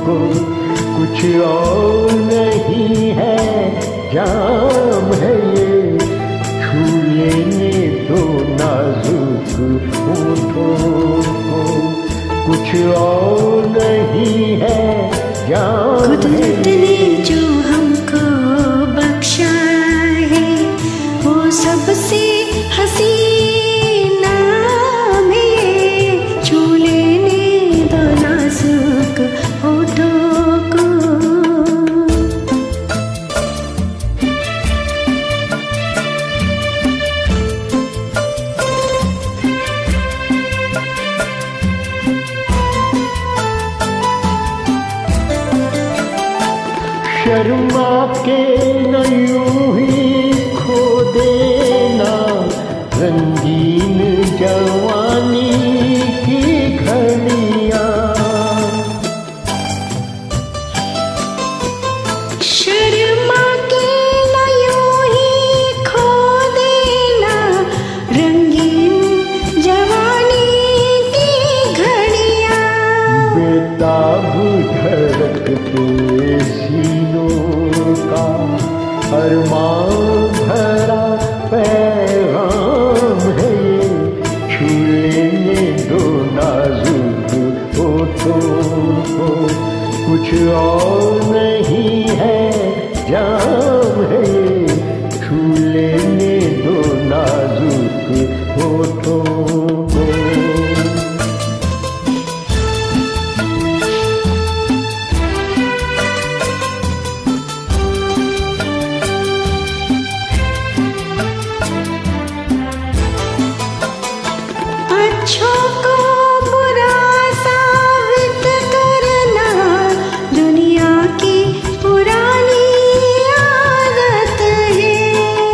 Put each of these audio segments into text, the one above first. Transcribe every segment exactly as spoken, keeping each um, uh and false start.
को कुछ और नहीं है, जाम है ये, छू लेने दो नाजुक होठों को, कुछ और नहीं है, जाम कुदरत ने जो हमको बख्शा है वो सबसे हसीना में, छू लेने दो नाजुक होठों को। शर्मा के न यूं ही खो देना रंगीन जवानी की घड़ियां, शर्मा के न यूं ही खो देना रंगीन जवानी की घड़ियां, बेताब धड़कते सीनों का अरमान भरा पैगाम है ये, छू लेने दो नाजुक होठों को, कुछ और नहीं है, जाम है ये, छू लेने दो नाजुक होठों को। अच्छों को बुरा साबित करना दुनिया की पुरानी आदत है,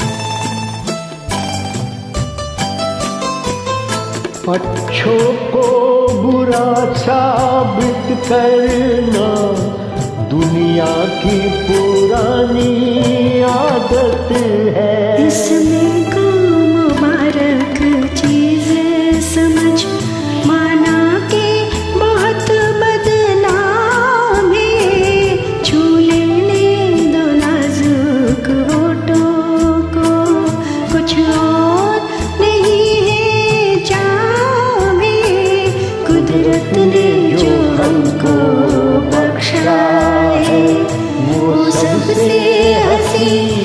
अच्छों को बुरा साबित करना दुनिया की पुरानी आदत है, इसमें को मुबारक चीज समझ माना के बहुत बदनाम है, छू लेने दो नाजुक होठों को, कुछ और नहीं है, जाम है, कुदरत ने जो हमको बख्शा है वो सबसे हसीन